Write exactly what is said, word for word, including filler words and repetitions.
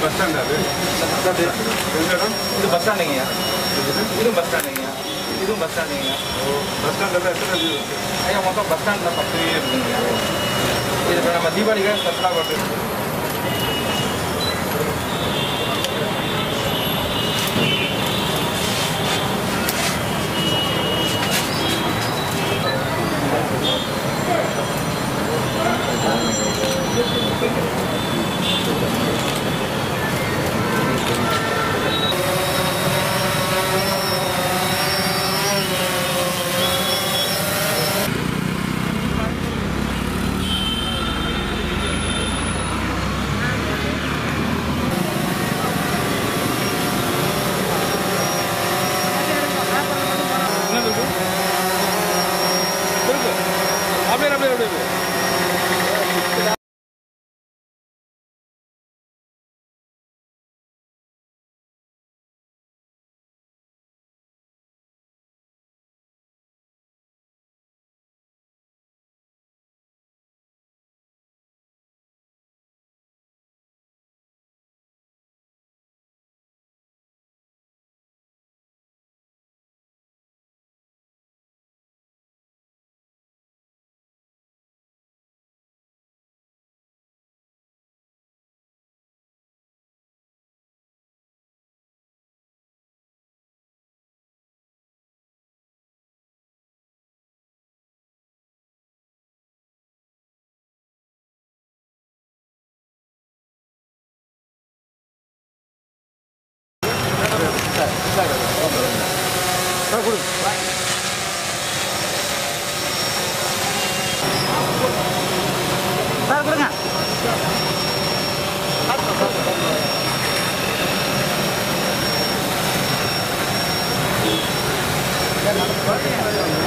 bus stand அது இது bus ஸ்டாண்டுங்கய்யா இதுவும் பஸ் ஸ்டாண்டுங்கய்யா இதுவும் பஸ் ஸ்டாண்டுங்கய்யா பஸ் ஸ்டாண்டில் எத்தனை இது ஐயா மொத்தம் பஸ் ஸ்டாண்டில் பத்து இருக்குங்கய்யா இது இப்போ நம்ம தீபாவளிக்காக ஸ்பெஷலாக போட்டு சார் கொடுங்க சார்